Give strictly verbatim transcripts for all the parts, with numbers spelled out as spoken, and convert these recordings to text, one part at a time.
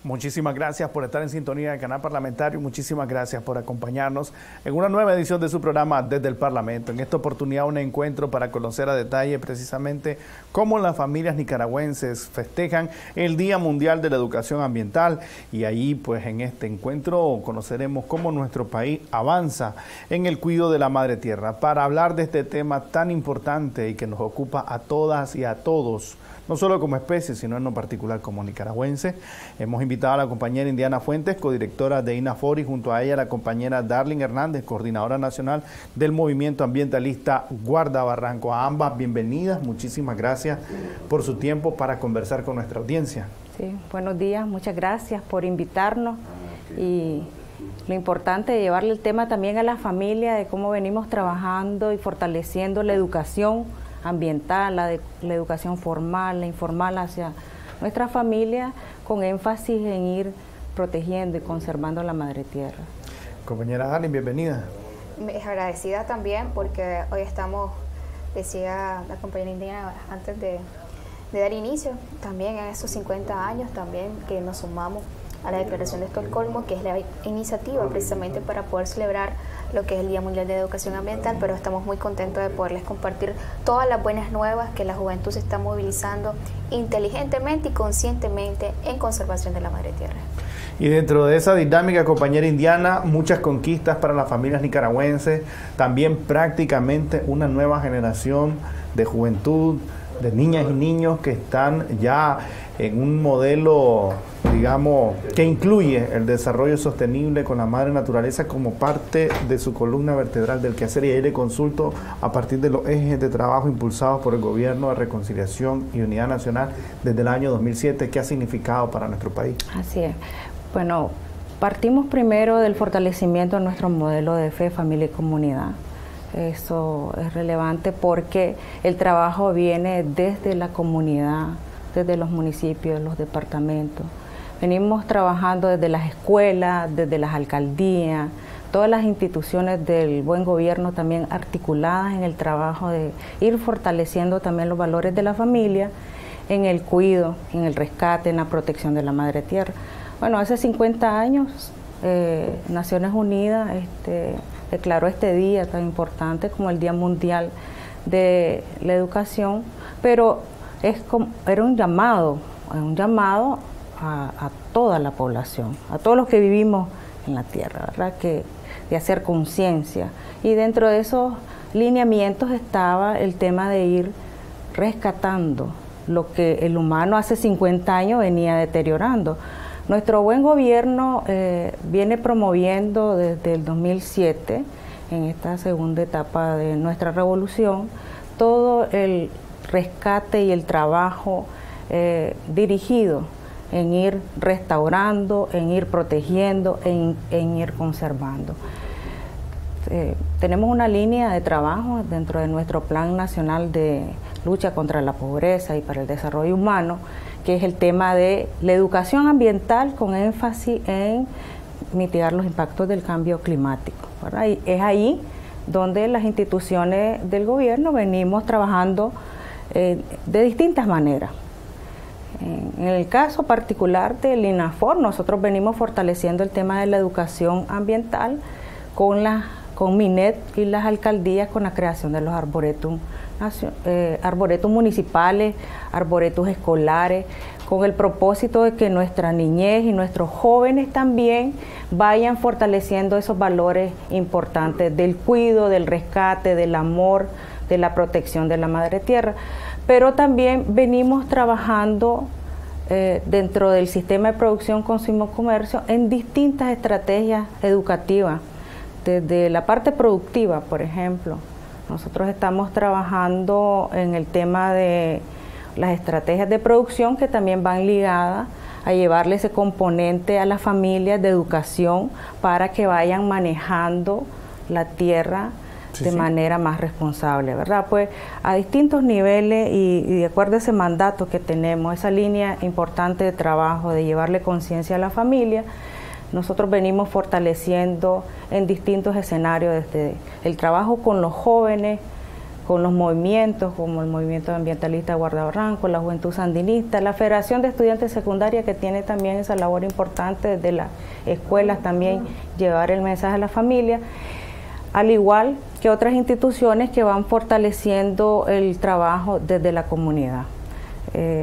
Muchísimas gracias por estar en sintonía del canal parlamentario. Muchísimas gracias por acompañarnos en una nueva edición de su programa Desde el Parlamento. En esta oportunidad un encuentro para conocer a detalle precisamente cómo las familias nicaragüenses festejan el Día Mundial de la Educación Ambiental. Y ahí pues en este encuentro conoceremos cómo nuestro país avanza en el cuidado de la madre tierra. Para hablar de este tema tan importante y que nos ocupa a todas y a todos, no solo como especie, sino en lo particular como nicaragüense, hemos invitado a la compañera Indiana Fuentes, codirectora de INAFOR, y junto a ella la compañera Darling Hernández, coordinadora nacional del movimiento ambientalista Guarda Barranco. A ambas, bienvenidas, muchísimas gracias por su tiempo para conversar con nuestra audiencia. Sí, buenos días, muchas gracias por invitarnos y lo importante de llevarle el tema también a la familia, de cómo venimos trabajando y fortaleciendo la educación ambiental, la, de, la educación formal, la informal hacia nuestra familia, con énfasis en ir protegiendo y conservando la madre tierra. Compañera Darling, bienvenida. Es agradecida también porque hoy estamos, decía la compañera Indiana antes de, de dar inicio, también en esos cincuenta años también que nos sumamos a la Declaración de Estocolmo, que es la iniciativa precisamente para poder celebrar lo que es el Día Mundial de Educación Ambiental, pero estamos muy contentos de poderles compartir todas las buenas nuevas que la juventud se está movilizando inteligentemente y conscientemente en conservación de la madre tierra. Y dentro de esa dinámica, compañera Indiana, muchas conquistas para las familias nicaragüenses, también prácticamente una nueva generación de juventud, de niñas y niños que están ya en un modelo, digamos, que incluye el desarrollo sostenible con la madre naturaleza como parte de su columna vertebral del quehacer. Y ahí le consulto a partir de los ejes de trabajo impulsados por el Gobierno de Reconciliación y Unidad Nacional desde el año dos mil siete, ¿qué ha significado para nuestro país? Así es. Bueno, partimos primero del fortalecimiento de nuestro modelo de fe, familia y comunidad. Eso es relevante porque el trabajo viene desde la comunidad, desde los municipios, los departamentos. Venimos trabajando desde las escuelas, desde las alcaldías, todas las instituciones del buen gobierno también articuladas en el trabajo de ir fortaleciendo también los valores de la familia en el cuidado, en el rescate, en la protección de la madre tierra. Bueno, hace cincuenta años eh, Naciones Unidas este, declaró este día tan importante como el Día Mundial de la Educación, pero es como, era un llamado, un llamado a, a toda la población, a todos los que vivimos en la tierra, ¿verdad? Que, de hacer conciencia. Y dentro de esos lineamientos estaba el tema de ir rescatando lo que el humano hace cincuenta años venía deteriorando. Nuestro buen gobierno eh, viene promoviendo desde el dos mil siete, en esta segunda etapa de nuestra revolución, todo el rescate y el trabajo eh, dirigido en ir restaurando, en ir protegiendo, en, en ir conservando. Eh, tenemos una línea de trabajo dentro de nuestro Plan Nacional de Lucha contra la Pobreza y para el Desarrollo Humano, que es el tema de la educación ambiental con énfasis en mitigar los impactos del cambio climático, ¿verdad? Y es ahí donde las instituciones del gobierno venimos trabajando eh, de distintas maneras. En el caso particular del INAFOR, nosotros venimos fortaleciendo el tema de la educación ambiental con, la, con MINET y las alcaldías con la creación de los arboretum, eh, arboretum municipales, arboretos escolares, con el propósito de que nuestra niñez y nuestros jóvenes también vayan fortaleciendo esos valores importantes del cuidado, del rescate, del amor, de la protección de la madre tierra. Pero también venimos trabajando eh, dentro del sistema de producción, consumo, comercio en distintas estrategias educativas, desde la parte productiva, por ejemplo. Nosotros estamos trabajando en el tema de las estrategias de producción que también van ligadas a llevarle ese componente a las familias de educación para que vayan manejando la tierra sí, de sí. manera más responsable, ¿verdad? Pues a distintos niveles y, y de acuerdo a ese mandato que tenemos, esa línea importante de trabajo de llevarle conciencia a la familia, nosotros venimos fortaleciendo en distintos escenarios desde el trabajo con los jóvenes, con los movimientos como el movimiento ambientalista Guarda Barranco, la Juventud Sandinista, la Federación de Estudiantes Secundaria, que tiene también esa labor importante desde las escuelas también llevar el mensaje a la familia, al igual que otras instituciones que van fortaleciendo el trabajo desde la comunidad. Eh,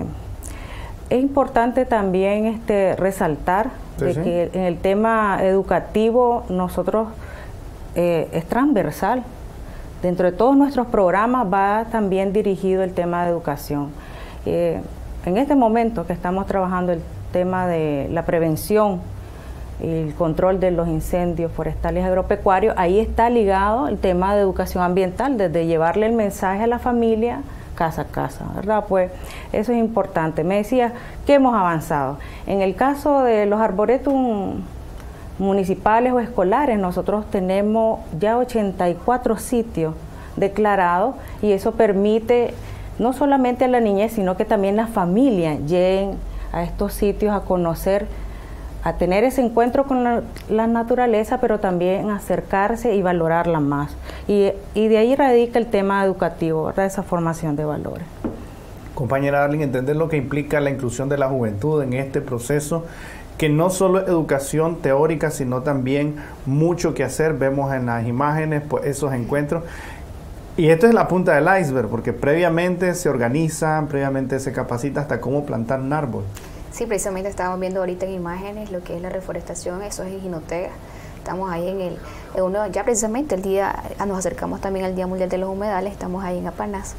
es importante también este, resaltar sí, de sí. que en el tema educativo nosotros eh, es transversal. Dentro de todos nuestros programas va también dirigido el tema de educación. Eh, en este momento que estamos trabajando el tema de la prevención y el control de los incendios forestales y agropecuarios, ahí está ligado el tema de educación ambiental, desde llevarle el mensaje a la familia casa a casa, ¿verdad? Pues eso es importante. Me decía que hemos avanzado. En el caso de los arboretum municipales o escolares, nosotros tenemos ya ochenta y cuatro sitios declarados y eso permite no solamente a la niñez, sino que también las familias lleguen a estos sitios a conocer, a tener ese encuentro con la, la naturaleza, pero también acercarse y valorarla más. Y, y de ahí radica el tema educativo, ¿verdad? Esa formación de valores. Compañera Darling, entender lo que implica la inclusión de la juventud en este proceso, que no solo es educación teórica, sino también mucho que hacer. Vemos en las imágenes pues, esos encuentros. Y esto es la punta del iceberg, porque previamente se organizan, previamente se capacita hasta cómo plantar un árbol. Sí, precisamente estábamos viendo ahorita en imágenes lo que es la reforestación, eso es en Jinotega. Estamos ahí en el, en uno, ya precisamente el día, nos acercamos también al Día Mundial de los Humedales, estamos ahí en Apanas.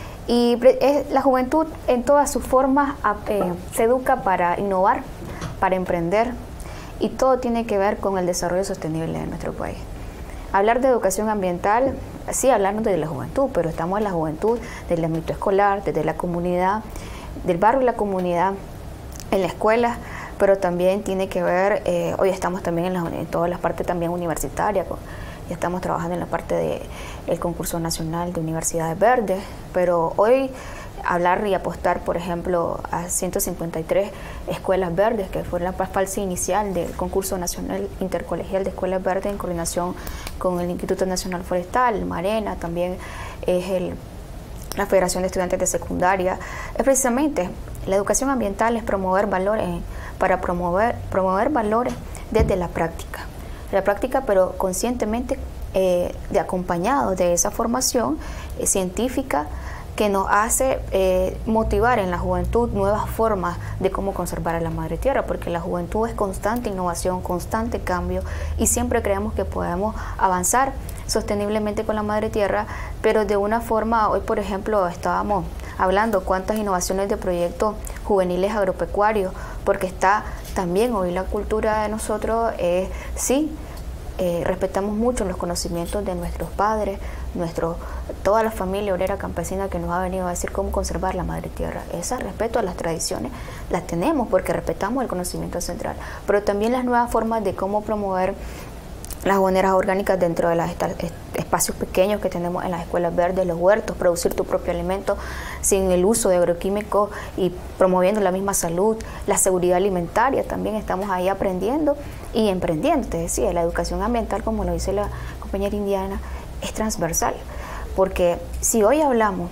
Y es, la juventud en todas sus formas eh, se educa para innovar, para emprender, y todo tiene que ver con el desarrollo sostenible de nuestro país. Hablar de educación ambiental, sí, hablando de la juventud, pero estamos en la juventud, del ámbito escolar, desde la comunidad, del barrio y la comunidad, en la escuela, pero también tiene que ver, eh, hoy estamos también en, la, en todas las partes también universitarias, ya estamos trabajando en la parte del concurso nacional de universidades verdes, pero hoy hablar y apostar, por ejemplo, a ciento cincuenta y tres escuelas verdes, que fue la fase inicial del concurso nacional intercolegial de escuelas verdes en coordinación con el Instituto Nacional Forestal, Marena, también es el, la Federación de Estudiantes de Secundaria, es precisamente la educación ambiental, es promover valores, para promover, promover valores desde la práctica, la práctica pero conscientemente eh, de acompañado de esa formación eh, científica que nos hace eh, motivar en la juventud nuevas formas de cómo conservar a la madre tierra, porque la juventud es constante innovación, constante cambio, y siempre creemos que podemos avanzar sosteniblemente con la madre tierra, pero de una forma, hoy por ejemplo estábamos hablando cuántas innovaciones de proyectos juveniles agropecuarios, porque está también hoy la cultura de nosotros, eh, sí, eh, respetamos mucho los conocimientos de nuestros padres, nuestro, toda la familia obrera campesina que nos ha venido a decir cómo conservar la madre tierra. Ese respeto a las tradiciones las tenemos porque respetamos el conocimiento ancestral, pero también las nuevas formas de cómo promover las boneras orgánicas dentro de los espacios pequeños que tenemos en las escuelas verdes, los huertos, producir tu propio alimento sin el uso de agroquímicos y promoviendo la misma salud, la seguridad alimentaria, también estamos ahí aprendiendo y emprendiendo. Te decía, la educación ambiental, como lo dice la compañera Indiana, es transversal, porque si hoy hablamos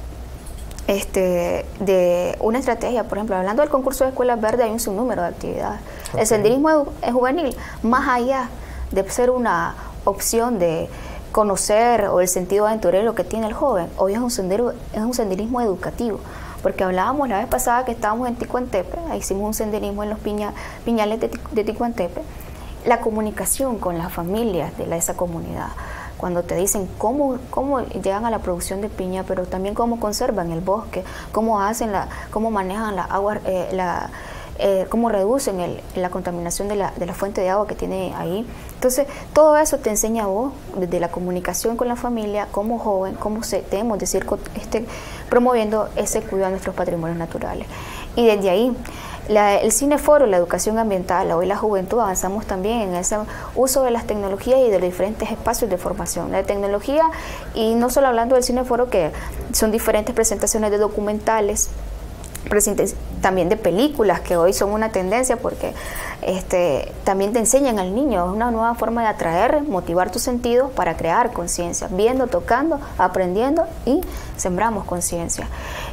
este, de una estrategia, por ejemplo, hablando del concurso de escuelas verdes, hay un sinnúmero de actividades. Okay. El senderismo es juvenil, más allá de ser una opción de conocer o el sentido aventurero que tiene el joven, hoy es un sendero, es un senderismo educativo, porque hablábamos la vez pasada que estábamos en Ticuantepe, hicimos un senderismo en los piña, piñales de, de Ticuantepe, la comunicación con las familias de la, esa comunidad, cuando te dicen cómo, cómo llegan a la producción de piña, pero también cómo conservan el bosque, cómo hacen la, cómo manejan la agua, eh, la Eh, cómo reducen el, la contaminación de la, de la fuente de agua que tiene ahí. Entonces, todo eso te enseña a vos, desde la comunicación con la familia, como joven, cómo se, debemos decir, este, promoviendo ese cuidado de nuestros patrimonios naturales. Y desde ahí, la, el cineforo, la educación ambiental, hoy la juventud, avanzamos también en ese uso de las tecnologías y de los diferentes espacios de formación. La tecnología, y no solo hablando del cineforo, que son diferentes presentaciones de documentales, también de películas que hoy son una tendencia porque este, también te enseñan al niño, es una nueva forma de atraer, motivar tus sentidos para crear conciencia, viendo, tocando, aprendiendo y sembramos conciencia.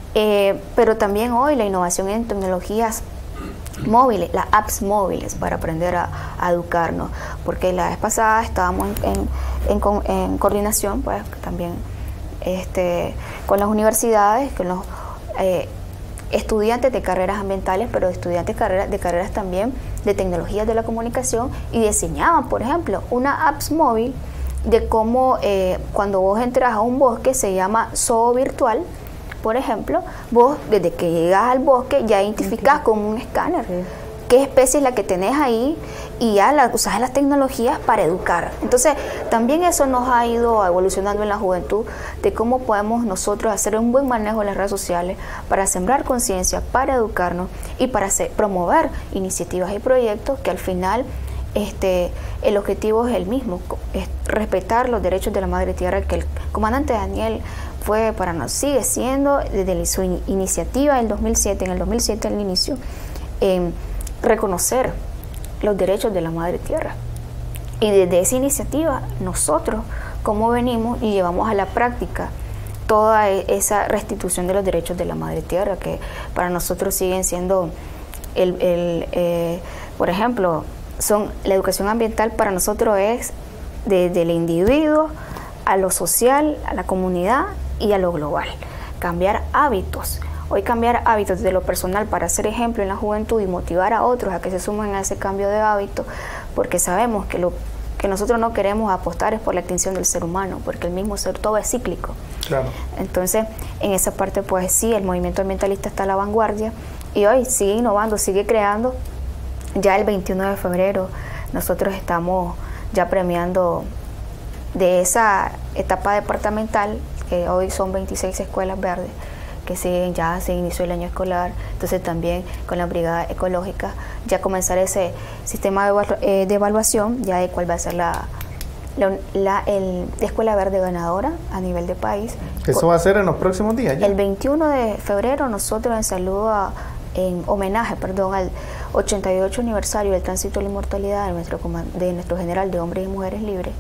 Eh, pero también hoy la innovación en tecnologías móviles, las apps móviles para aprender a, a educarnos, porque la vez pasada estábamos en, en, en, en coordinación pues también este, con las universidades, con los eh, estudiantes de carreras ambientales, pero estudiantes de carreras, de carreras también de tecnologías de la comunicación, y diseñaban, por ejemplo, una apps móvil de cómo eh, cuando vos entras a un bosque, se llama zoo virtual, por ejemplo, vos desde que llegas al bosque ya identificás con un escáner sí. qué especie es la que tenés ahí y ya la, usás las tecnologías para educar. Entonces, también eso nos ha ido evolucionando en la juventud de cómo podemos nosotros hacer un buen manejo de las redes sociales para sembrar conciencia, para educarnos y para hacer, promover iniciativas y proyectos que al final este, el objetivo es el mismo, es respetar los derechos de la madre tierra, que el comandante Daniel fue para nosotros, sigue siendo desde su in iniciativa del dos mil siete, en el dos mil siete al inicio, eh, reconocer los derechos de la madre tierra. Y desde esa iniciativa nosotros, como venimos y llevamos a la práctica toda esa restitución de los derechos de la madre tierra, que para nosotros siguen siendo, el, el, eh, por ejemplo, son la educación ambiental para nosotros es desde el individuo a lo social, a la comunidad y a lo global. Cambiar hábitos. Hoy cambiar hábitos de lo personal para ser ejemplo en la juventud y motivar a otros a que se sumen a ese cambio de hábito, porque sabemos que lo que nosotros no queremos apostar es por la extinción del ser humano, porque el mismo ser todo es cíclico. Claro. Entonces, en esa parte, pues sí, el movimiento ambientalista está a la vanguardia y hoy sigue innovando, sigue creando. Ya el veintiuno de febrero nosotros estamos ya premiando de esa etapa departamental, que hoy son veintiséis escuelas verdes, que siguen, ya se inició el año escolar, entonces también con la brigada ecológica, ya comenzar ese sistema de, evalu eh, de evaluación, ya de cuál va a ser la, la, la el, la escuela verde ganadora a nivel de país. ¿Eso va a ser en los próximos días? ¿Ya? El veintiuno de febrero nosotros en saludo a, en homenaje, perdón, al ochenta y ocho aniversario del tránsito de la inmortalidad de nuestro, de nuestro general de hombres y mujeres libres,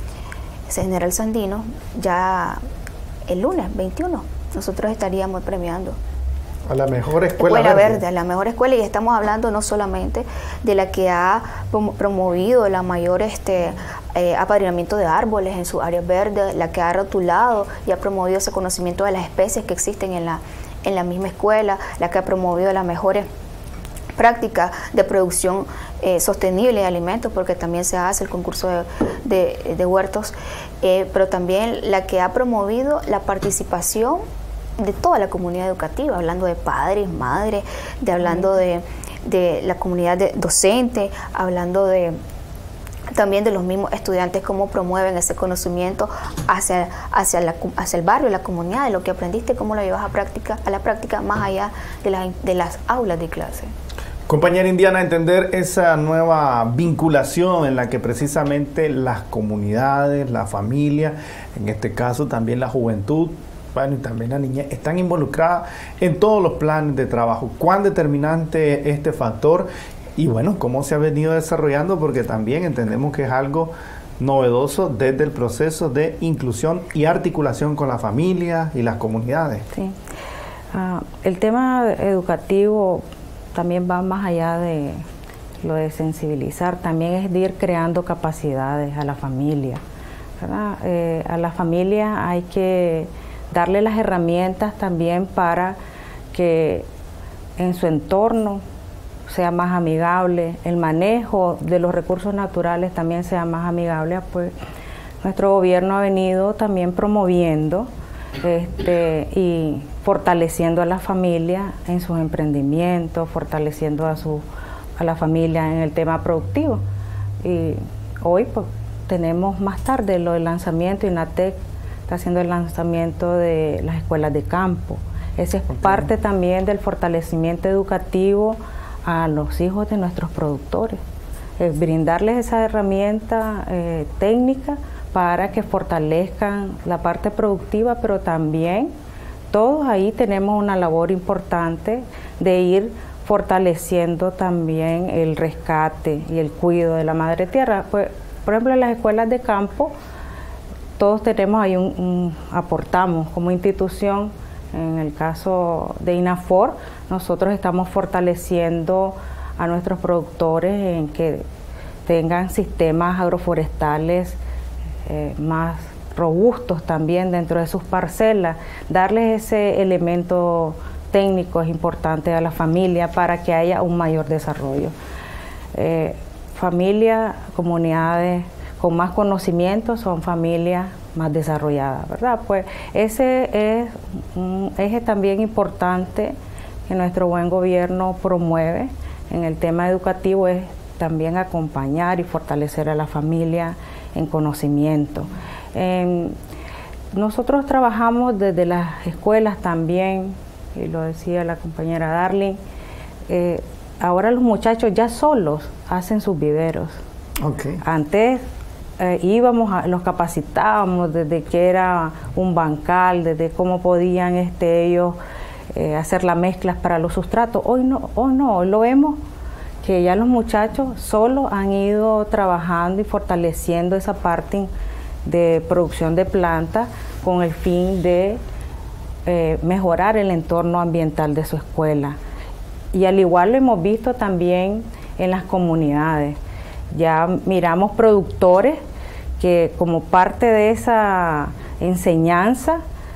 ese general Sandino, ya el lunes veintiuno nosotros estaríamos premiando a la mejor escuela, escuela verde. verde, a la mejor escuela, y estamos hablando no solamente de la que ha promovido la mayor este eh, apadrinamiento de árboles en sus áreas verdes, la que ha rotulado y ha promovido ese conocimiento de las especies que existen en la, en la misma escuela, la que ha promovido las mejores prácticas de producción eh, sostenible de alimentos, porque también se hace el concurso de, de, de huertos, eh, pero también la que ha promovido la participación de toda la comunidad educativa, hablando de padres, madres, de hablando de, de la comunidad de docente, hablando de también de los mismos estudiantes, cómo promueven ese conocimiento hacia, hacia, la, hacia el barrio, la comunidad, de lo que aprendiste, cómo lo llevas a, práctica, a la práctica más allá de, la, de las aulas de clase. Compañera Indiana, entender esa nueva vinculación en la que precisamente las comunidades, la familia, en este caso también la juventud, bueno, y también la niñez, están involucradas en todos los planes de trabajo. ¿Cuán determinante es este factor? Y bueno, cómo se ha venido desarrollando, porque también entendemos que es algo novedoso desde el proceso de inclusión y articulación con la familia y las comunidades. Sí. Uh, el tema educativo también va más allá de lo de sensibilizar, también es de ir creando capacidades a la familia, ¿verdad? Eh, a la familia hay que darle las herramientas también para que en su entorno sea más amigable, el manejo de los recursos naturales también sea más amigable. Pues nuestro gobierno ha venido también promoviendo este, y fortaleciendo a la familia en sus emprendimientos, fortaleciendo a, su, a la familia en el tema productivo. Y hoy pues, tenemos más tarde lo del lanzamiento, INATEC está haciendo el lanzamiento de las escuelas de campo. Esa es parte también del fortalecimiento educativo a los hijos de nuestros productores, eh, brindarles esa herramienta eh, técnica para que fortalezcan la parte productiva, pero también todos ahí tenemos una labor importante de ir fortaleciendo también el rescate y el cuidado de la madre tierra. Pues, por ejemplo, en las escuelas de campo, todos tenemos ahí un, un aportamos como institución. En el caso de INAFOR, nosotros estamos fortaleciendo a nuestros productores en que tengan sistemas agroforestales eh, más robustos también dentro de sus parcelas. Darles ese elemento técnico es importante a la familia para que haya un mayor desarrollo. Eh, familias, comunidades con más conocimiento son familias más desarrolladas, ¿verdad? Pues ese es un eje también importante que nuestro buen gobierno promueve en el tema educativo, es también acompañar y fortalecer a la familia en conocimiento. Eh, nosotros trabajamos desde las escuelas también, y lo decía la compañera Darling, eh, ahora los muchachos ya solos hacen sus viveros. Okay. Antes eh, íbamos, a, los capacitábamos desde que era un bancal, desde cómo podían este, ellos eh, hacer las mezclas para los sustratos. Hoy no, hoy no, hoy lo vemos que ya los muchachos solos han ido trabajando y fortaleciendo esa parte de producción de plantas con el fin de eh, mejorar el entorno ambiental de su escuela. Y al igual lo hemos visto también en las comunidades. Ya miramos productores que como parte de esa enseñanza,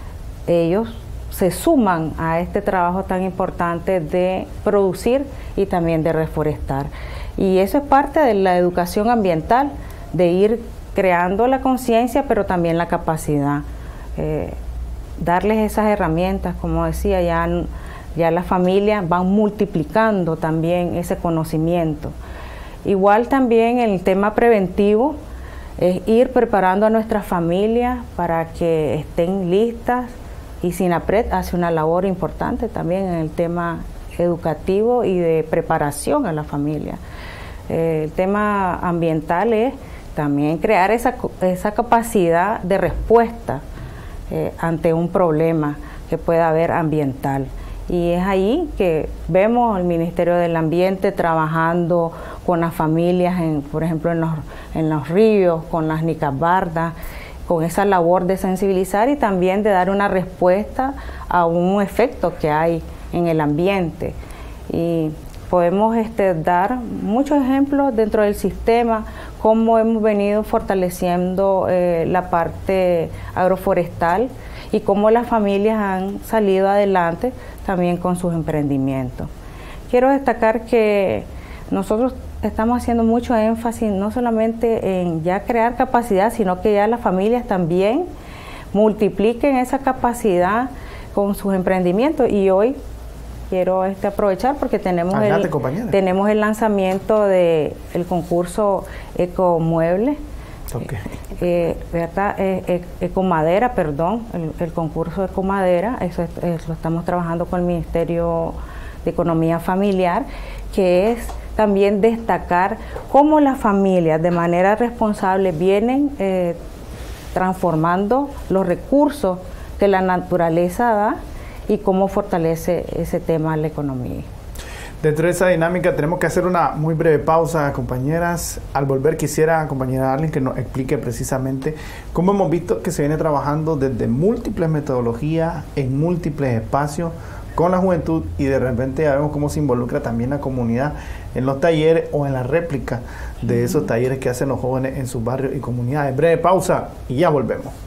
ellos se suman a este trabajo tan importante de producir y también de reforestar. Y eso es parte de la educación ambiental, de ir creando la conciencia, pero también la capacidad. Eh, darles esas herramientas, como decía, ya, ya las familias van multiplicando también ese conocimiento. Igual también el tema preventivo es ir preparando a nuestras familias para que estén listas, y SINAPRED hace una labor importante también en el tema educativo y de preparación a la familia. Eh, el tema ambiental es también crear esa, esa capacidad de respuesta eh, ante un problema que pueda haber ambiental. Y es ahí que vemos al Ministerio del Ambiente trabajando con las familias, en, por ejemplo, en los, en los ríos, con las nicabardas, con esa labor de sensibilizar y también de dar una respuesta a un efecto que hay en el ambiente. Y podemos este, dar muchos ejemplos dentro del sistema, cómo hemos venido fortaleciendo eh, la parte agroforestal y cómo las familias han salido adelante también con sus emprendimientos. Quiero destacar que nosotros estamos haciendo mucho énfasis no solamente en ya crear capacidad, sino que ya las familias también multipliquen esa capacidad con sus emprendimientos. Y hoy quiero este, aprovechar porque tenemos, Adelante, el, compañera. tenemos el lanzamiento del concurso Ecomueble. Okay. Eh, ¿verdad? Eh, eh, Ecomadera, perdón, el, el concurso Ecomadera, eso es, es, lo estamos trabajando con el Ministerio de Economía Familiar, que es también destacar cómo las familias de manera responsable vienen eh, transformando los recursos que la naturaleza da y cómo fortalece ese tema la economía. Dentro de esa dinámica tenemos que hacer una muy breve pausa, compañeras. Al volver quisiera, compañera Darling, que nos explique precisamente cómo hemos visto que se viene trabajando desde múltiples metodologías, en múltiples espacios, con la juventud, y de repente ya vemos cómo se involucra también la comunidad en los talleres o en la réplica de esos talleres que hacen los jóvenes en sus barrios y comunidades. Breve pausa y ya volvemos.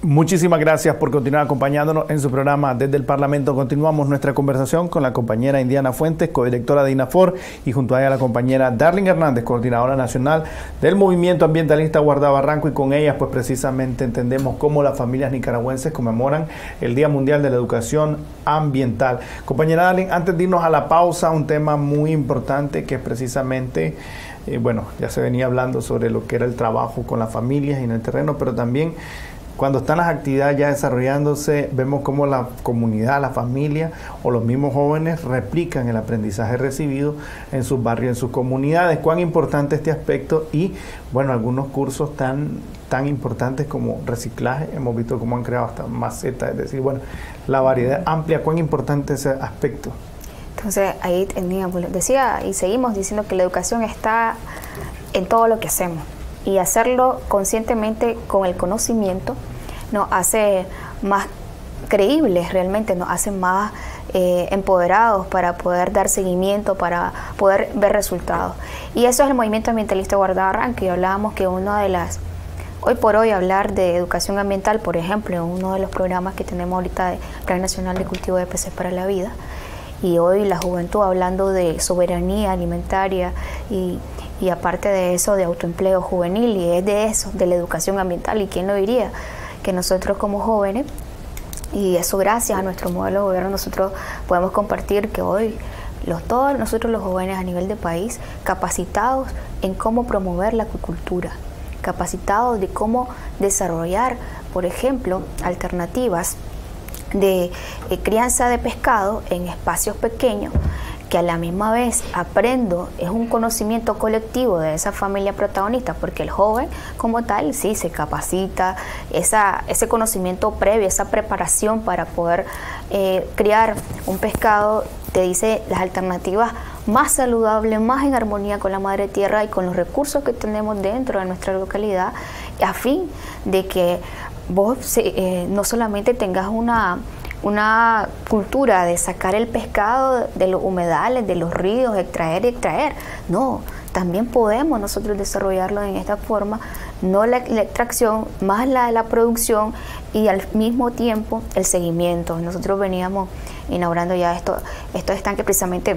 Muchísimas gracias por continuar acompañándonos en su programa Desde el Parlamento. Continuamos nuestra conversación con la compañera Indiana Fuentes, codirectora de INAFOR, y junto a ella la compañera Darling Hernández, coordinadora nacional del Movimiento Ambientalista Guardabarranco, y con ellas pues precisamente entendemos cómo las familias nicaragüenses conmemoran el Día Mundial de la Educación Ambiental. Compañera Darling, antes de irnos a la pausa, un tema muy importante que es precisamente, eh, bueno, ya se venía hablando sobre lo que era el trabajo con las familias y en el terreno, pero también cuando están las actividades ya desarrollándose, vemos cómo la comunidad, la familia o los mismos jóvenes replican el aprendizaje recibido en sus barrios, en sus comunidades. Cuán importante este aspecto, y bueno, algunos cursos tan, tan importantes como reciclaje, hemos visto cómo han creado hasta macetas, es decir, bueno, la variedad amplia, cuán importante ese aspecto. Entonces ahí teníamos, decía y seguimos diciendo que la educación está en todo lo que hacemos. Y hacerlo conscientemente con el conocimiento nos hace más creíbles realmente, nos hace más eh, empoderados para poder dar seguimiento, para poder ver resultados. Y eso es el Movimiento Ambientalista Guardabarranco, y hablábamos que una de las, hoy por hoy hablar de educación ambiental, por ejemplo, en uno de los programas que tenemos ahorita de Plan Nacional de Cultivo de Peces para la Vida, y hoy la juventud hablando de soberanía alimentaria y Y aparte de eso, de autoempleo juvenil, y es de eso, de la educación ambiental. ¿Y quién lo diría? Que nosotros como jóvenes, y eso gracias a nuestro modelo de gobierno, nosotros podemos compartir que hoy los, todos nosotros los jóvenes a nivel de país, capacitados en cómo promover la acuicultura, capacitados de cómo desarrollar, por ejemplo, alternativas de eh, crianza de pescado en espacios pequeños, que a la misma vez aprendo, es un conocimiento colectivo de esa familia protagonista, porque el joven como tal sí se capacita, esa, ese conocimiento previo, esa preparación para poder eh, criar un pescado, te dice las alternativas más saludables, más en armonía con la madre tierra y con los recursos que tenemos dentro de nuestra localidad, a fin de que vos eh, no solamente tengas una una cultura de sacar el pescado de los humedales, de los ríos, extraer y extraer. No, también podemos nosotros desarrollarlo en esta forma, no la, la extracción, más la, la producción y al mismo tiempo el seguimiento. Nosotros veníamos inaugurando ya esto, estos estanques precisamente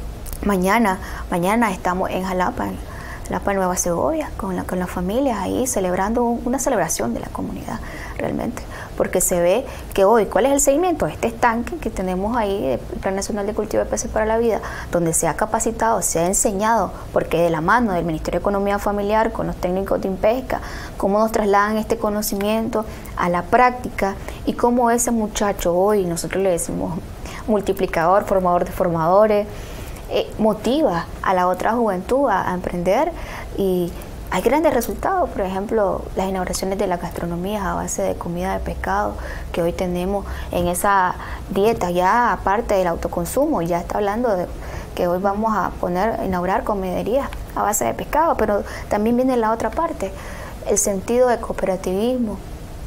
mañana, mañana estamos en Jalapa, en Jalapa, Nueva Segovia, con, la, con las familias ahí celebrando una celebración de la comunidad realmente, porque se ve que hoy, ¿cuál es el seguimiento? Este estanque que tenemos ahí, el Plan Nacional de Cultivo de Peces para la Vida, donde se ha capacitado, se ha enseñado, porque de la mano del Ministerio de Economía Familiar con los técnicos de INPESCA, cómo nos trasladan este conocimiento a la práctica y cómo ese muchacho hoy, nosotros le decimos multiplicador, formador de formadores, eh, motiva a la otra juventud a, a emprender, y hay grandes resultados. Por ejemplo, las inauguraciones de la gastronomía a base de comida de pescado que hoy tenemos en esa dieta, ya aparte del autoconsumo, ya está hablando de que hoy vamos a poner, inaugurar comiderías a base de pescado, pero también viene la otra parte, el sentido de cooperativismo,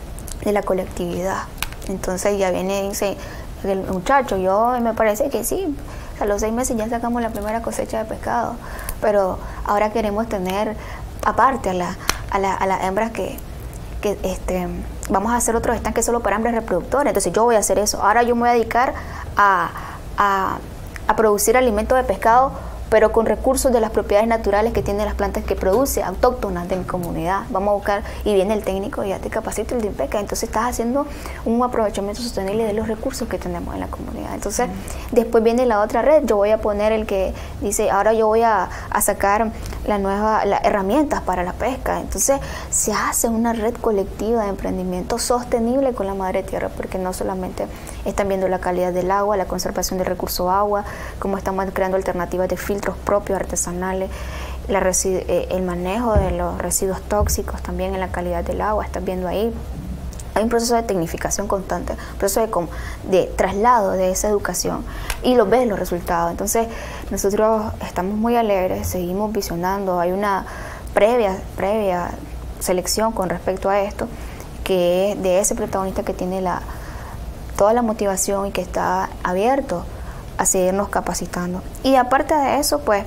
de la colectividad. Entonces ya viene, dice el muchacho, yo me parece que sí, a los seis meses ya sacamos la primera cosecha de pescado, pero ahora queremos tener aparte a, la, a, la, a las hembras que, que este, vamos a hacer otros estanques solo para hembras reproductoras. Entonces yo voy a hacer eso. Ahora yo me voy a dedicar a, a, a producir alimentos de pescado, pero con recursos de las propiedades naturales que tienen las plantas que produce, autóctonas de mi comunidad. Vamos a buscar, y viene el técnico y ya te capacita el de INPESCA. Entonces estás haciendo un aprovechamiento sostenible de los recursos que tenemos en la comunidad. Entonces, mm. después viene la otra red. Yo voy a poner el que dice, ahora yo voy a, a sacar la nueva, las herramientas para la pesca. Entonces, se hace una red colectiva de emprendimiento sostenible con la madre tierra, porque no solamente están viendo la calidad del agua, la conservación del recurso agua, cómo estamos creando alternativas de filtros propios artesanales, la residu eh, el manejo de los residuos tóxicos también en la calidad del agua. Estás viendo ahí, hay un proceso de tecnificación constante, un proceso de, de traslado de esa educación, y lo ves los resultados. Entonces nosotros estamos muy alegres, seguimos visionando, hay una previa, previa selección con respecto a esto, que es de ese protagonista que tiene la, toda la motivación y que está abierto a seguirnos capacitando. Y aparte de eso, pues,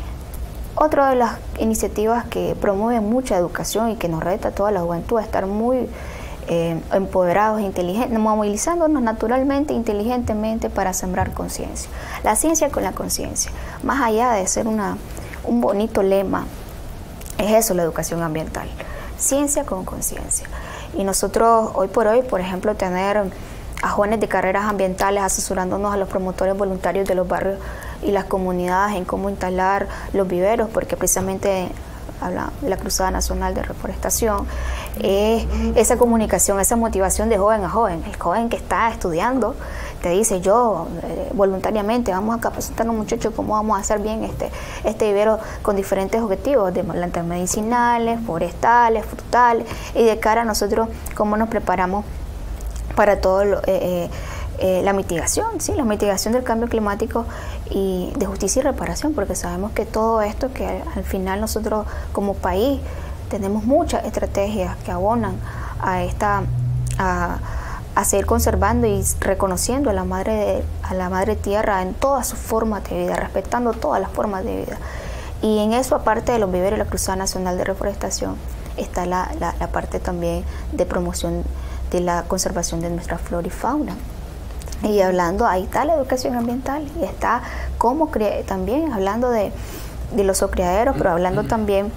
otra de las iniciativas que promueven mucha educación y que nos reta a toda la juventud a estar muy eh, empoderados, inteligentes, movilizándonos naturalmente, inteligentemente para sembrar conciencia. La ciencia con la conciencia, más allá de ser una, un bonito lema, es eso la educación ambiental, ciencia con conciencia. Y nosotros hoy por hoy, por ejemplo, tener a jóvenes de carreras ambientales asesorándonos a los promotores voluntarios de los barrios y las comunidades en cómo instalar los viveros, porque precisamente habla de la Cruzada Nacional de Reforestación, es esa comunicación, esa motivación de joven a joven. El joven que está estudiando te dice, yo eh, voluntariamente vamos a capacitar a los muchachos cómo vamos a hacer bien este, este vivero con diferentes objetivos, de plantas medicinales, forestales, frutales, y de cara a nosotros cómo nos preparamos para todo lo, eh, eh, la mitigación, sí, la mitigación del cambio climático y de justicia y reparación, porque sabemos que todo esto, que al, al final nosotros como país tenemos muchas estrategias que abonan a esta a, a seguir conservando y reconociendo a la madre de, a la madre tierra en todas sus formas de vida, respetando todas las formas de vida. Y en eso, aparte de los viveros y la Cruzada Nacional de Reforestación, está la, la, la parte también de promoción de la conservación de nuestra flora y fauna. Y hablando, ahí está la educación ambiental, y está como también hablando de, de los criaderos, pero hablando también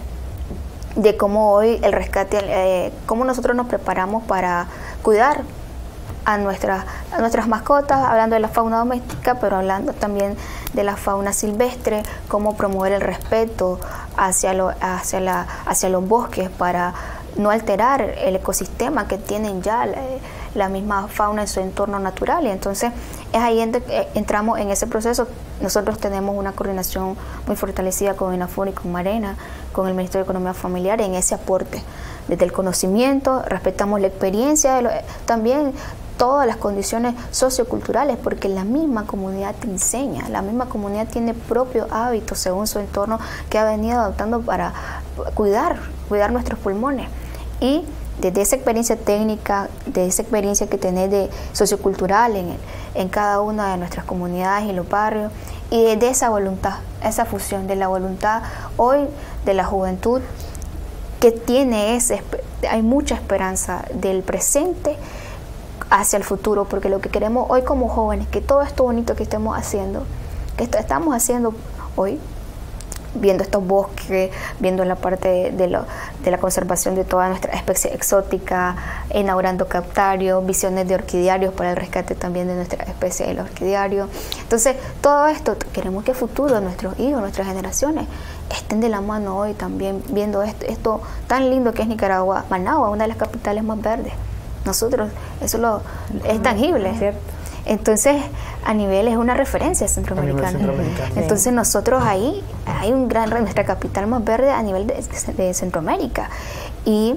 de cómo hoy el rescate, eh, cómo nosotros nos preparamos para cuidar a, nuestra, a nuestras mascotas, hablando de la fauna doméstica, pero hablando también de la fauna silvestre, cómo promover el respeto hacia, lo, hacia, la, hacia los bosques para no alterar el ecosistema que tienen ya la, la misma fauna en su entorno natural. Y entonces es ahí donde entramos en ese proceso. Nosotros tenemos una coordinación muy fortalecida con INAFOR y con Marena, con el Ministerio de Economía Familiar, en ese aporte desde el conocimiento. Respetamos la experiencia, de lo, también todas las condiciones socioculturales, porque la misma comunidad te enseña, la misma comunidad tiene propios hábitos según su entorno que ha venido adoptando para cuidar, cuidar nuestros pulmones. Y desde esa experiencia técnica, de esa experiencia que tenés de sociocultural en, en cada una de nuestras comunidades y los barrios, y desde esa voluntad, esa fusión de la voluntad hoy de la juventud que tiene ese, hay mucha esperanza del presente hacia el futuro, porque lo que queremos hoy como jóvenes, que todo esto bonito que estemos haciendo, que esto estamos haciendo hoy, viendo estos bosques, viendo la parte de, de, lo, de la conservación de toda nuestra especie exótica, inaugurando captarios, visiones de orquidiarios para el rescate también de nuestra especie de los orquidiarios. Entonces, todo esto, queremos que a futuro nuestros hijos, nuestras generaciones, estén de la mano hoy también, viendo esto, esto tan lindo que es Nicaragua, Managua, una de las capitales más verdes. Nosotros, eso lo, es tangible. ¿Cierto? Entonces, a nivel es una referencia centroamericana. centroamericana. Entonces, sí. Nosotros ahí, hay un gran, nuestra capital más verde a nivel de, de Centroamérica. Y,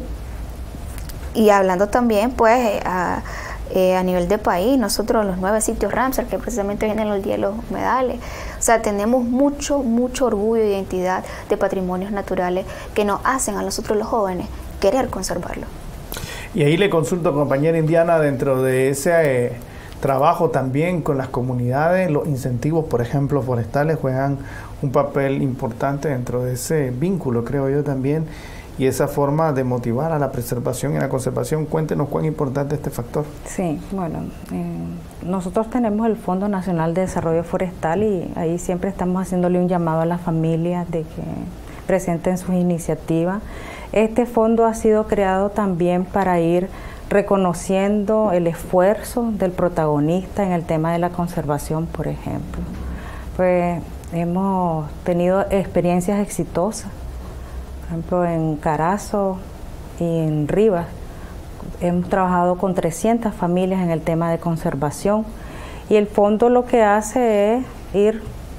y hablando también, pues, a, eh, a nivel de país, nosotros los nueve sitios Ramsar, que precisamente vienen los días de los humedales, o sea, tenemos mucho, mucho orgullo e identidad de patrimonios naturales que nos hacen a nosotros los jóvenes querer conservarlo. Y ahí le consulto, compañera Indiana, dentro de ese eh, trabajo también con las comunidades, los incentivos, por ejemplo, forestales juegan un papel importante dentro de ese vínculo, creo yo también, y esa forma de motivar a la preservación y la conservación. Cuéntenos cuán importante es este factor. Sí, bueno, eh, nosotros tenemos el Fondo Nacional de Desarrollo Forestal y ahí siempre estamos haciéndole un llamado a las familias de que presenten sus iniciativas. Este fondo ha sido creado también para ir reconociendo el esfuerzo del protagonista en el tema de la conservación, por ejemplo. Pues hemos tenido experiencias exitosas, por ejemplo en Carazo y en Rivas. Hemos trabajado con trescientas familias en el tema de conservación y el fondo lo que hace es ir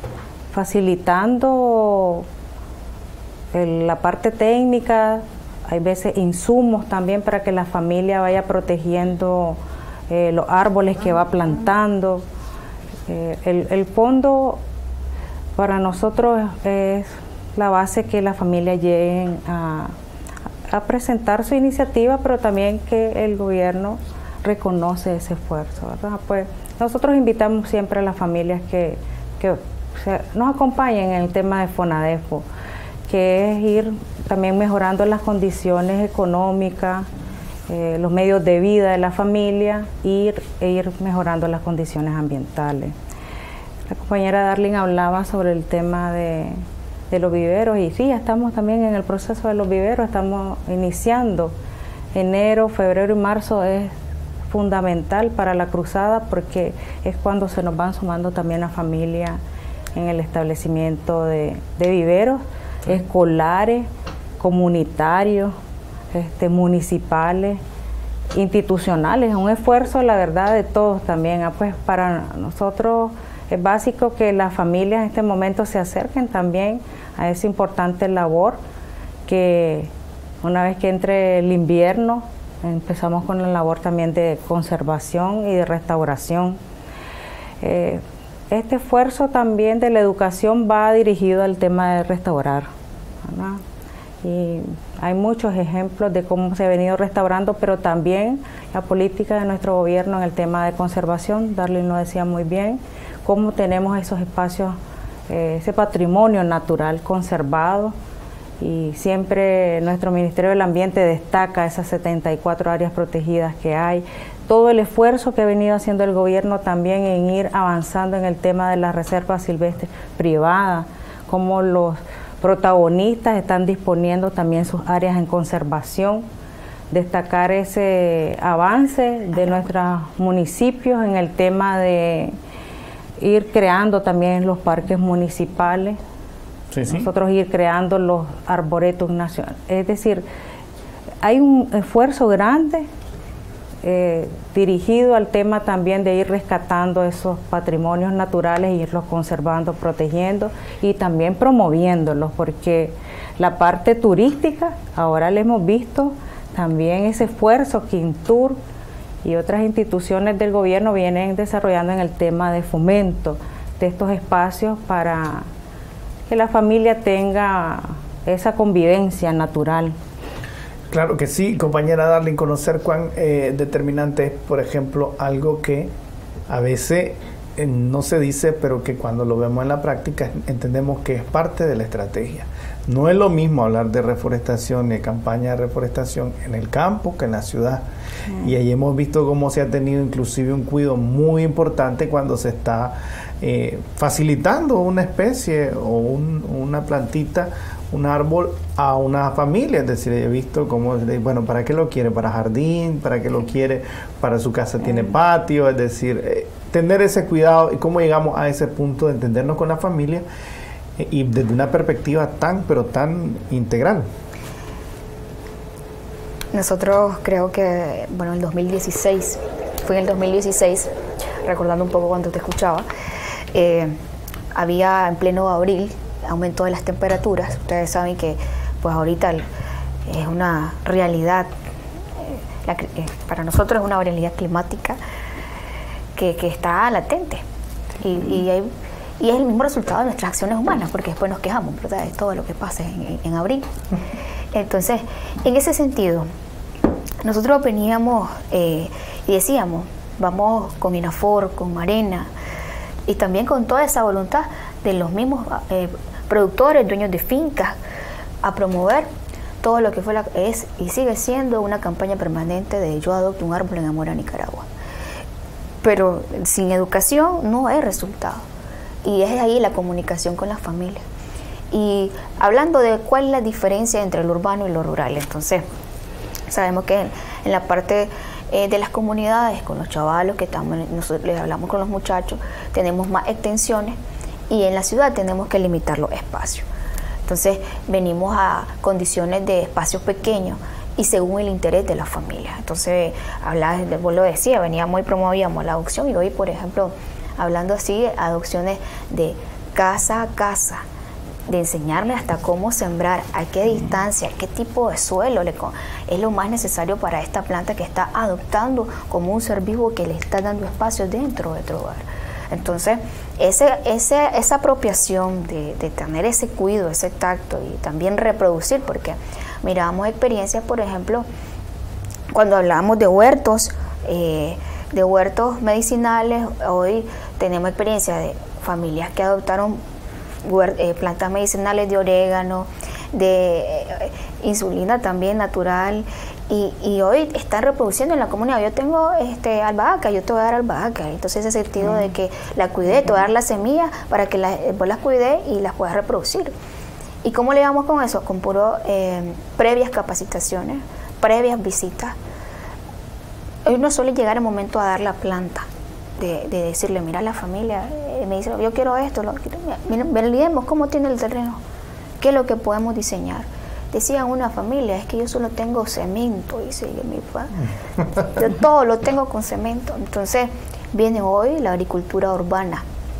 facilitando el, la parte técnica, hay veces insumos también para que la familia vaya protegiendo eh, los árboles que va plantando. Eh, el, el fondo para nosotros es la base que la familia lleguen a, a presentar su iniciativa, pero también que el gobierno reconoce ese esfuerzo, ¿verdad? Pues nosotros invitamos siempre a las familias que, que o sea, nos acompañen en el tema de FONADEFO, que es ir también mejorando las condiciones económicas eh, los medios de vida de la familia ir, e ir mejorando las condiciones ambientales. La compañera Darling hablaba sobre el tema de, de los viveros y sí, estamos también en el proceso de los viveros, estamos iniciando. Enero, febrero y marzo es fundamental para la cruzada porque es cuando se nos van sumando también las familias en el establecimiento de, de viveros escolares, comunitarios, este, municipales, institucionales. Es un esfuerzo, la verdad, de todos también. Ah, pues para nosotros es básico que las familias en este momento se acerquen también a esa importante labor que una vez que entre el invierno empezamos con la labor también de conservación y de restauración. Eh, este esfuerzo también de la educación va dirigido al tema de restaurar, ¿verdad? Y hay muchos ejemplos de cómo se ha venido restaurando, pero también la política de nuestro gobierno en el tema de conservación. Darling lo decía muy bien, cómo tenemos esos espacios, eh, ese patrimonio natural conservado, y siempre nuestro Ministerio del Ambiente destaca esas setenta y cuatro áreas protegidas que hay, todo el esfuerzo que ha venido haciendo el gobierno también en ir avanzando en el tema de las reservas silvestres privadas, como los protagonistas están disponiendo también sus áreas en conservación, destacar ese avance de nuestros municipios en el tema de ir creando también los parques municipales, sí, sí. Nosotros ir creando los arboretos nacionales. Es decir, hay un esfuerzo grande eh, dirigido al tema también de ir rescatando esos patrimonios naturales e irlos conservando, protegiendo y también promoviéndolos, porque la parte turística, ahora le hemos visto también ese esfuerzo que Intur y otras instituciones del gobierno vienen desarrollando en el tema de fomento de estos espacios para que la familia tenga esa convivencia natural. Claro que sí, compañera Darling, conocer cuán eh, determinante es, por ejemplo, algo que a veces eh, no se dice, pero que cuando lo vemos en la práctica entendemos que es parte de la estrategia. No es lo mismo hablar de reforestación y campaña de reforestación en el campo que en la ciudad. Mm. Y ahí hemos visto cómo se ha tenido inclusive un cuidado muy importante cuando se está eh, facilitando una especie o un, una plantita, un árbol a una familia. Es decir, he visto cómo, bueno, ¿para qué lo quiere? ¿Para jardín? ¿Para qué lo quiere? ¿Para su casa tiene patio? Es decir, eh, tener ese cuidado y cómo llegamos a ese punto de entendernos con la familia eh, y desde una perspectiva tan, pero tan integral. Nosotros creo que, bueno, en el dos mil dieciséis, fue en el dos mil dieciséis, recordando un poco cuando te escuchaba, eh, había en pleno abril aumento de las temperaturas. Ustedes saben que pues ahorita es una realidad, eh, la, eh, para nosotros es una realidad climática que, que está latente y, y, hay, y es el mismo resultado de nuestras acciones humanas, porque después nos quejamos, ¿verdad?, de todo lo que pasa en, en, en abril. Entonces, en ese sentido, nosotros veníamos eh, y decíamos, vamos con INAFOR, con Marena y también con toda esa voluntad de los mismos eh, productores, dueños de fincas, a promover todo lo que fue la, es y sigue siendo una campaña permanente de Yo Adopto un Árbol en Amor a Nicaragua. Pero sin educación no hay resultado, y es ahí la comunicación con las familias. Y hablando de cuál es la diferencia entre lo urbano y lo rural, entonces sabemos que en, en la parte eh, de las comunidades, con los chavalos que estamos, nosotros les hablamos con los muchachos, tenemos más extensiones, y en la ciudad tenemos que limitar los espacios. Entonces venimos a condiciones de espacios pequeños y según el interés de la familia. Entonces, hablaba, vos lo decía, veníamos y promovíamos la adopción, y hoy, por ejemplo, hablando así, adopciones de casa a casa, de enseñarle hasta cómo sembrar, a qué distancia, qué tipo de suelo le es lo más necesario para esta planta que está adoptando como un ser vivo que le está dando espacio dentro de tu hogar. Entonces, ese, ese, esa apropiación de, de tener ese cuidado, ese tacto y también reproducir, porque mirábamos experiencias, por ejemplo, cuando hablábamos de huertos, eh, de huertos medicinales, hoy tenemos experiencia de familias que adoptaron huert, eh, plantas medicinales de orégano, de eh, insulina también natural, Y, y hoy están reproduciendo en la comunidad. Yo tengo este, albahaca, yo te voy a dar albahaca. Entonces ese sentido mm. de que la cuidé, te voy a dar la semilla para que la, vos las cuidé y las puedas reproducir. ¿Y cómo le damos con eso? Con puro eh, previas capacitaciones, previas visitas. Hoy no suele llegar el momento a dar la planta, de, de decirle, mira la familia, eh, me dice, yo quiero esto, lo, mira, validemos cómo tiene el terreno, qué es lo que podemos diseñar. Decían una familia, es que yo solo tengo cemento, dice mi papá. Yo todo lo tengo con cemento. Entonces viene hoy la agricultura urbana,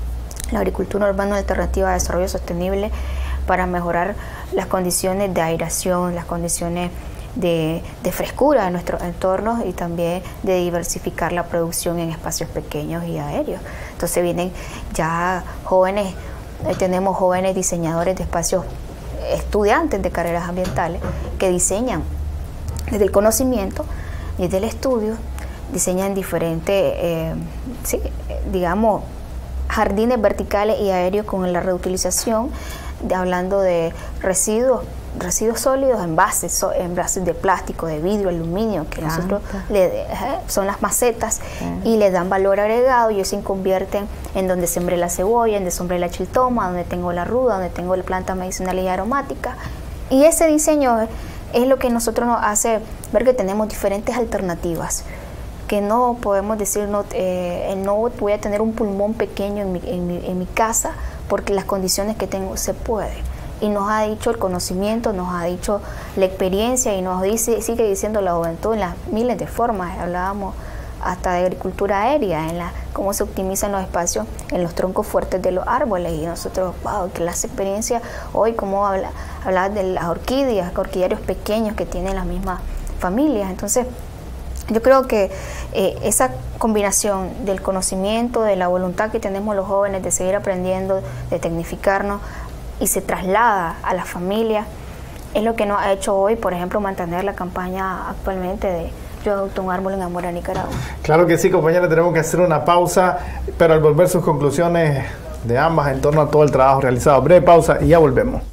la agricultura urbana alternativa de desarrollo sostenible para mejorar las condiciones de aireación, las condiciones de, de frescura de nuestros entornos y también de diversificar la producción en espacios pequeños y aéreos. Entonces vienen ya jóvenes, eh, tenemos jóvenes diseñadores de espacios, estudiantes de carreras ambientales que diseñan desde el conocimiento, desde el estudio, diseñan diferentes, eh, sí, digamos, jardines verticales y aéreos con la reutilización, de, hablando de residuos, residuos sólidos, envases, so, envases de plástico, de vidrio, aluminio, que Planta. nosotros le, eh, son las macetas sí. y le dan valor agregado y ellos se convierten en donde sembré la cebolla, en donde sembré la chiltoma, donde tengo la ruda, donde tengo la planta medicinal y aromática. Y ese diseño es lo que nosotros nos hace ver que tenemos diferentes alternativas, que no podemos decir, no, eh, no voy a tener un pulmón pequeño en mi, en mi, en mi casa, porque las condiciones que tengo se pueden. Y nos ha dicho el conocimiento, nos ha dicho la experiencia y nos dice, sigue diciendo la juventud en las miles de formas. Hablábamos hasta de agricultura aérea, en la cómo se optimizan los espacios en los troncos fuertes de los árboles. Y nosotros, wow, que las experiencias hoy, como habla, hablar de las orquídeas, orquídeos pequeños que tienen las mismas familias. Entonces, yo creo que eh, esa combinación del conocimiento, de la voluntad que tenemos los jóvenes de seguir aprendiendo, de tecnificarnos, y se traslada a las familias, es lo que nos ha hecho hoy, por ejemplo, mantener la campaña actualmente de Yo adopto un árbol en amor a Nicaragua. Claro que sí, compañera, tenemos que hacer una pausa, pero al volver sus conclusiones de ambas en torno a todo el trabajo realizado. Breve pausa y ya volvemos.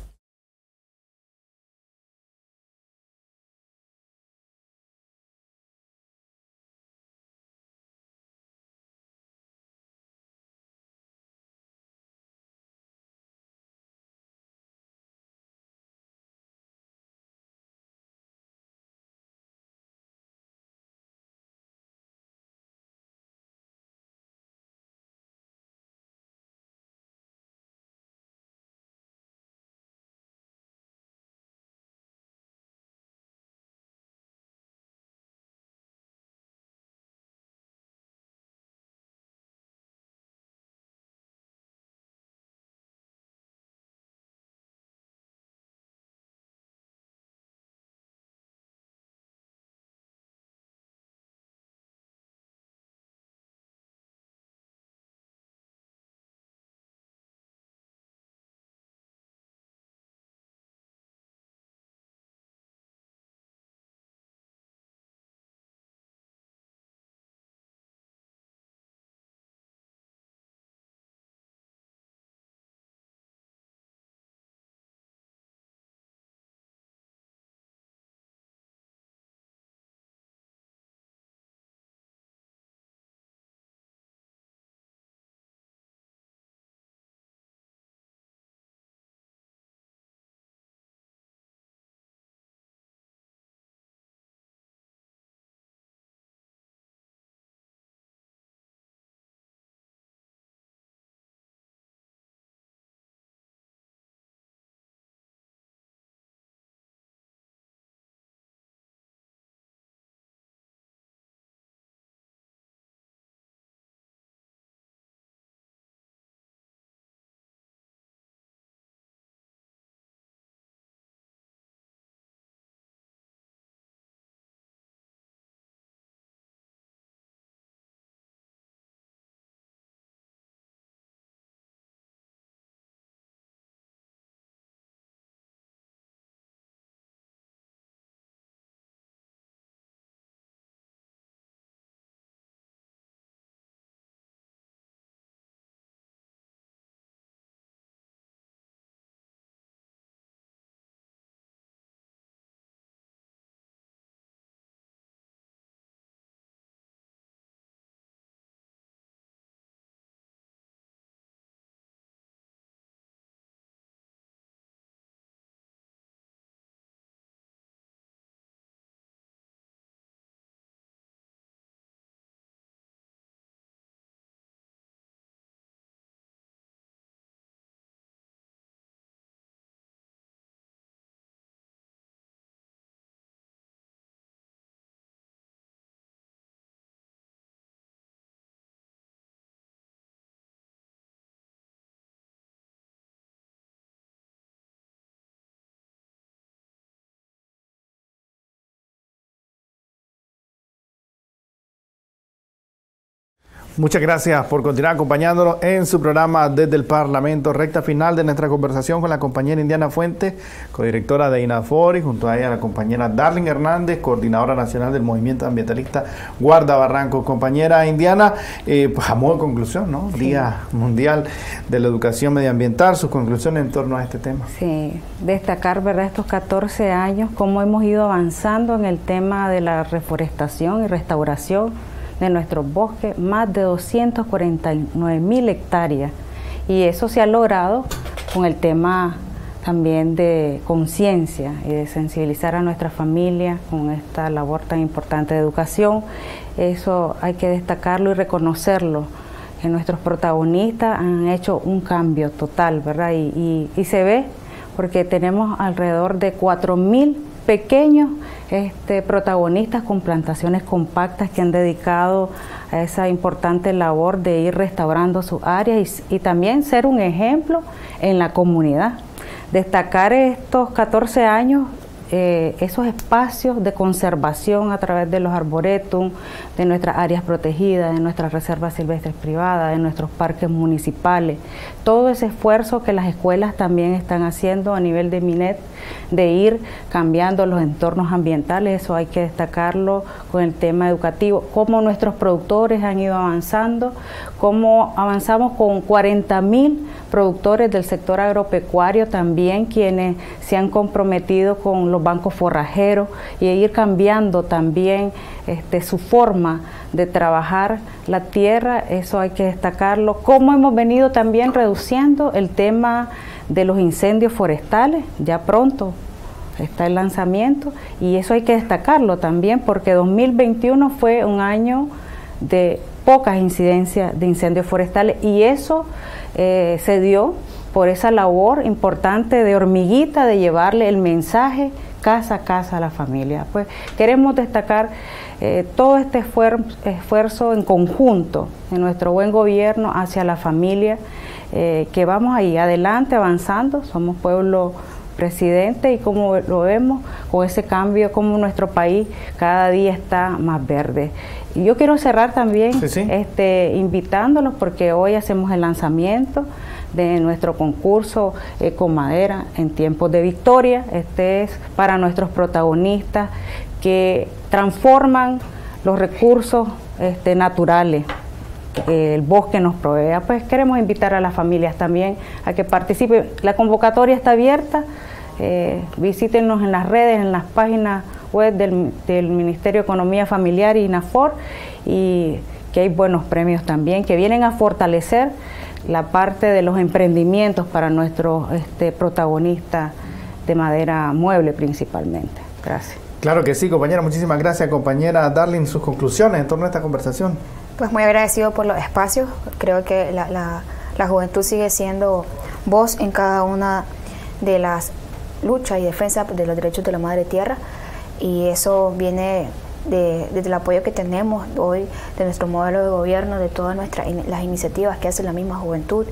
Muchas gracias por continuar acompañándonos en su programa Desde el Parlamento. Recta final de nuestra conversación con la compañera Indiana Fuentes, codirectora de INAFOR, y junto a ella la compañera Darlene Hernández, coordinadora nacional del movimiento ambientalista Guarda Barrancos. Compañera Indiana, eh, pues a modo de conclusión, ¿no? Sí. Día Mundial de la Educación Medioambiental, sus conclusiones en torno a este tema. Sí, destacar, ¿verdad?, estos catorce años, cómo hemos ido avanzando en el tema de la reforestación y restauración de nuestros bosques, más de doscientas cuarenta y nueve mil hectáreas, y eso se ha logrado con el tema también de conciencia y de sensibilizar a nuestra familia con esta labor tan importante de educación. Eso hay que destacarlo y reconocerlo, que nuestros protagonistas han hecho un cambio total, ¿verdad? Y, y, y se ve porque tenemos alrededor de cuatro mil pequeños este, protagonistas con plantaciones compactas que han dedicado a esa importante labor de ir restaurando sus áreas y, y también ser un ejemplo en la comunidad. Destacar estos catorce años, eh, esos espacios de conservación a través de los arboretum, de nuestras áreas protegidas, de nuestras reservas silvestres privadas, de nuestros parques municipales, todo ese esfuerzo que las escuelas también están haciendo a nivel de MINET, de ir cambiando los entornos ambientales. Eso hay que destacarlo con el tema educativo, cómo nuestros productores han ido avanzando, cómo avanzamos con cuarenta mil productores del sector agropecuario también, quienes se han comprometido con los bancos forrajeros y ir cambiando también este, su forma de trabajar la tierra. Eso hay que destacarlo, cómo hemos venido también reduciendo el tema de los incendios forestales. Ya pronto está el lanzamiento y eso hay que destacarlo también, porque dos mil veintiuno fue un año de pocas incidencias de incendios forestales, y eso eh, se dio por esa labor importante de hormiguita, de llevarle el mensaje casa a casa a la familia. Pues queremos destacar eh, todo este esfuer esfuerzo en conjunto de nuestro buen gobierno hacia la familia, eh, que vamos ahí adelante avanzando. Somos pueblo presidente, y como lo vemos con ese cambio, como nuestro país cada día está más verde. Y yo quiero cerrar también sí, sí. Este, invitándolos, porque hoy hacemos el lanzamiento de nuestro concurso eh, con madera en tiempos de victoria. Este es para nuestros protagonistas que transforman los recursos este, naturales que el bosque nos provee. Pues queremos invitar a las familias también a que participen. La convocatoria está abierta. Eh, visítenos en las redes, en las páginas web del, del Ministerio de Economía Familiar y INAFOR, y que hay buenos premios también que vienen a fortalecer la parte de los emprendimientos para nuestros este, protagonistas de madera mueble principalmente. Gracias. Claro que sí, compañera. Muchísimas gracias, compañera Darlene. Sus conclusiones en torno a esta conversación. Pues muy agradecido por los espacios. Creo que la, la, la juventud sigue siendo voz en cada una de las luchas y defensa de los derechos de la madre tierra, y eso viene de, desde el apoyo que tenemos hoy de nuestro modelo de gobierno, de todas nuestras las iniciativas que hace la misma juventud,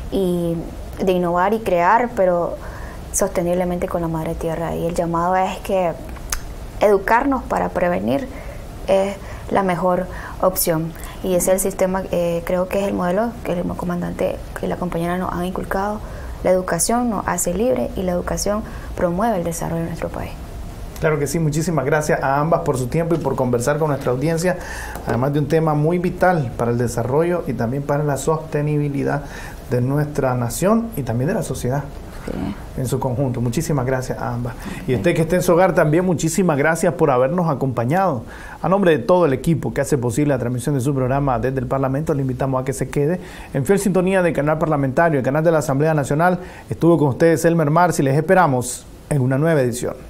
y de innovar y crear, pero sosteniblemente con la madre tierra. Y el llamado es que educarnos para prevenir es la mejor opción, y ese es el sistema, eh, creo que es el modelo que el comandante y la compañera nos han inculcado. La educación nos hace libre, y la educación promueve el desarrollo de nuestro país. Claro que sí. Muchísimas gracias a ambas por su tiempo y por conversar con nuestra audiencia, además de un tema muy vital para el desarrollo y también para la sostenibilidad de nuestra nación y también de la sociedad. Sí. En su conjunto. Muchísimas gracias a ambas. Y usted que esté en su hogar también, muchísimas gracias por habernos acompañado. A nombre de todo el equipo que hace posible la transmisión de su programa Desde el Parlamento, le invitamos a que se quede en fiel sintonía del canal parlamentario, el canal de la Asamblea Nacional. Estuvo con ustedes Elmer Marx y les esperamos en una nueva edición.